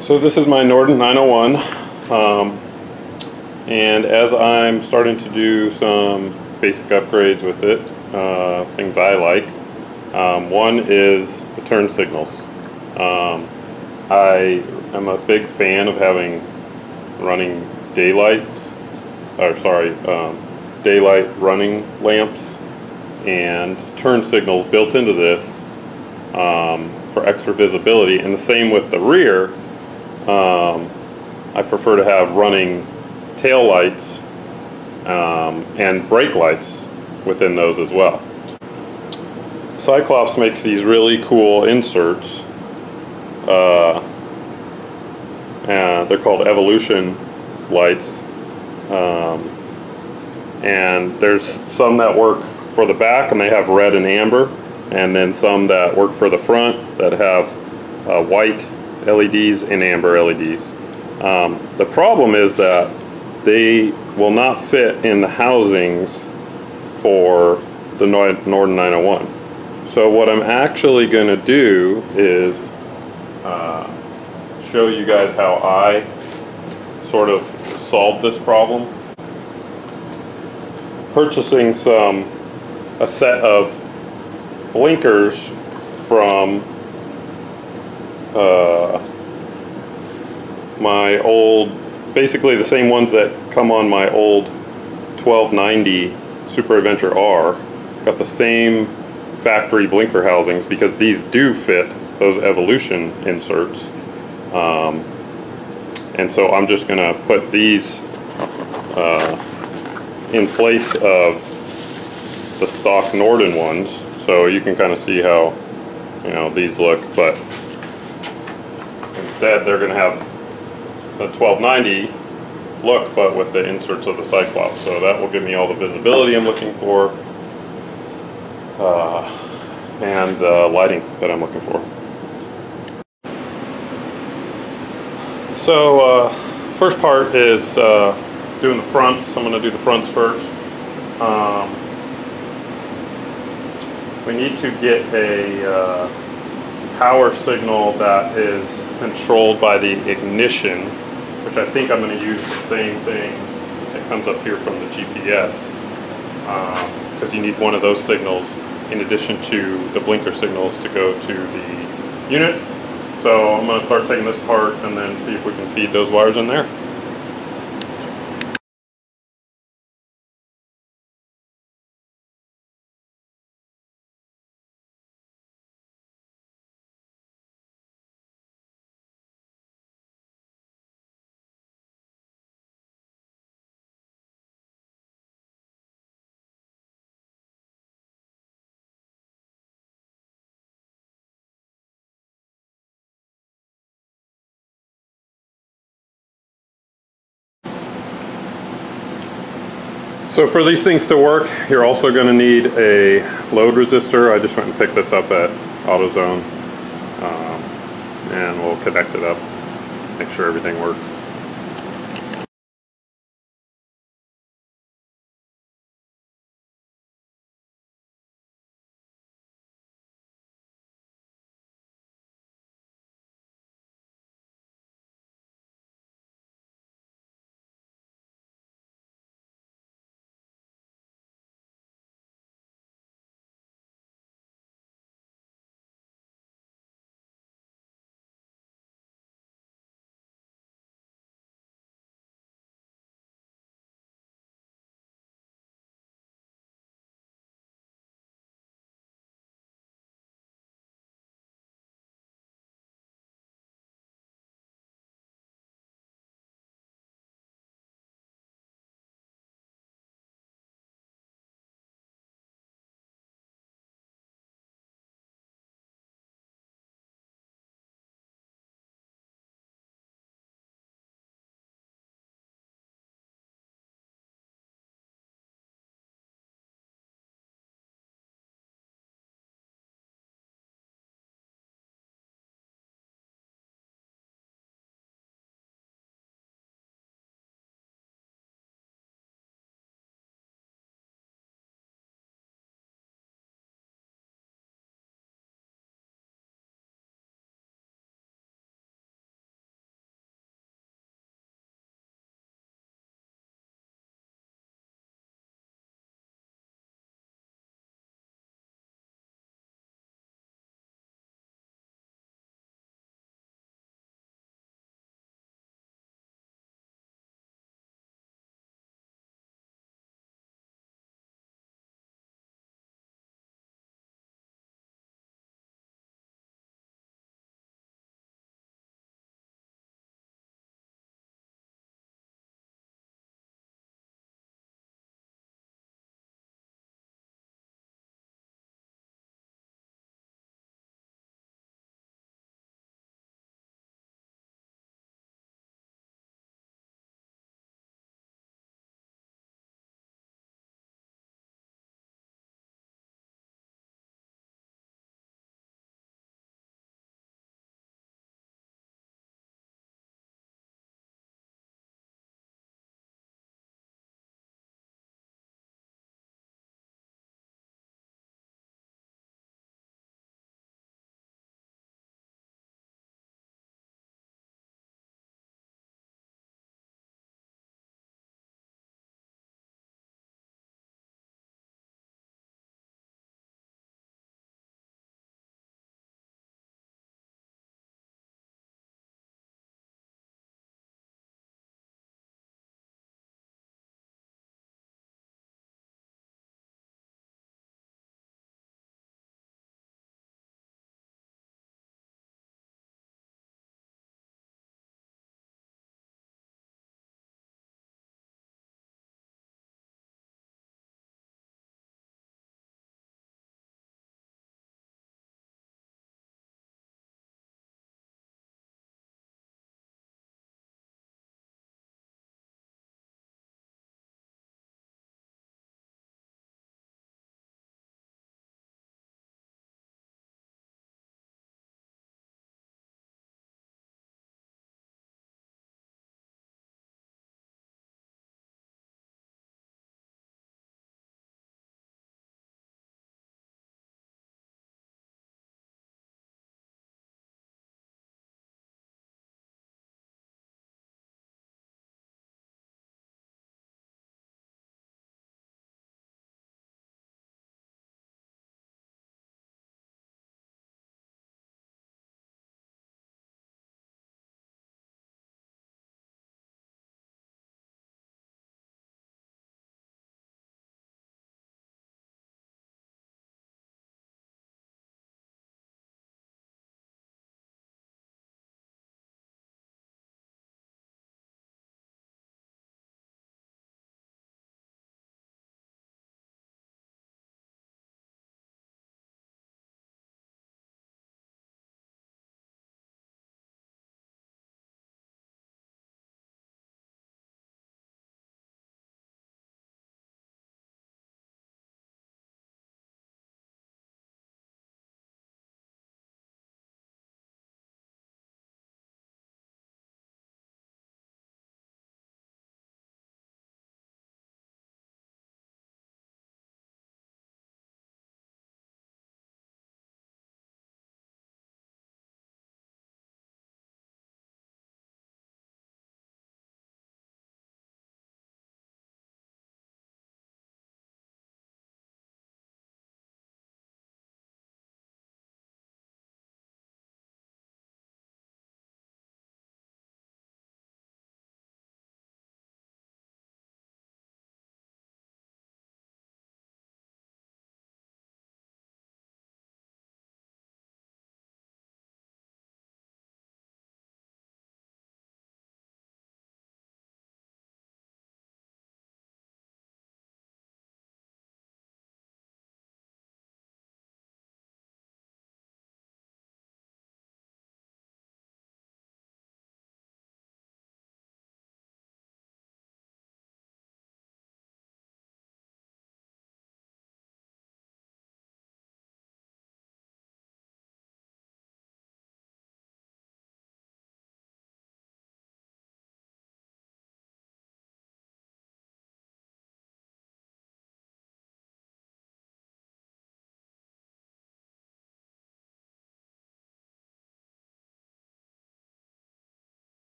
So this is my Norden 901, and as I'm starting to do some basic upgrades with it, things I like, one is the turn signals. I am a big fan of having running daylight running lamps and turn signals built into this for extra visibility, and the same with the rear. I prefer to have running tail lights and brake lights within those as well. Cyclops makes these really cool inserts. And they're called Evolution lights. And there's some that work for the back and they have red and amber, and then some that work for the front that have white LEDs and amber LEDs. The problem is that they will not fit in the housings for the Norden 901. So what I'm actually going to do is show you guys how I sort of solved this problem. Purchasing a set of blinkers from my old, basically the same ones that come on my old 1290 Super Adventure R. Got the same factory blinker housings because these do fit those Evolution inserts. And so I'm just going to put these in place of the stock Norden ones, so you can kind of see how, these look, but instead they're going to have the 1290 look, but with the inserts of the Cyclops. So that will give me all the visibility I'm looking for, and lighting that I'm looking for. So first part is doing the fronts. I'm going to do the fronts first. We need to get a power signal that is controlled by the ignition, which I think I'm going to use the same thing that comes up here from the GPS, because you need one of those signals in addition to the blinker signals to go to the units. So I'm going to start taking this apart and then see if we can feed those wires in there. So for these things to work, you're also going to need a load resistor. I just went and picked this up at AutoZone, and we'll connect it up, make sure everything works.